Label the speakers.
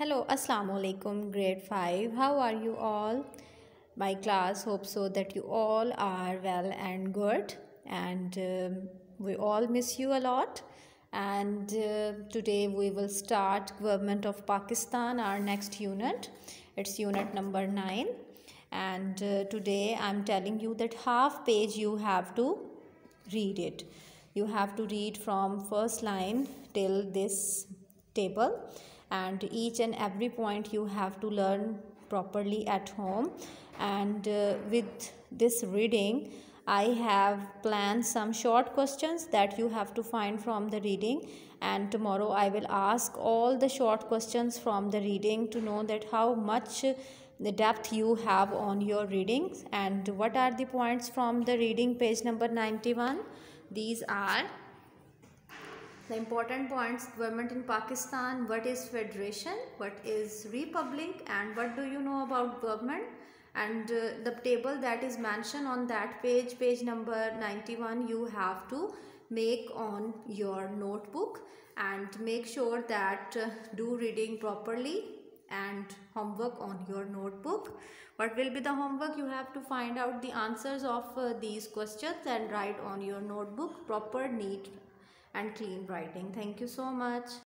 Speaker 1: Hello, Assalamu alaikum, grade 5. How are you all? My class hope so that you all are well and good, and we all miss you a lot. And today we will start Government of Pakistan, our next unit. It's unit number 9. And today I'm telling you that half page you have to read it. You have to read from first line till this table, and each and every point you have to learn properly at home. And with this reading I have planned some short questions that you have to find from the reading, and tomorrow I will ask all the short questions from the reading to know that how much the depth you have on your readings. And what are the points from the reading page number 91? These are the important points: government in Pakistan, what is federation, what is republic, and what do you know about government. And the table that is mentioned on that page, page number 91, you have to make on your notebook, and make sure that do reading properly and homework on your notebook. What will be the homework? You have to find out the answers of these questions and write on your notebook proper, neat and clean writing. Thank you so much.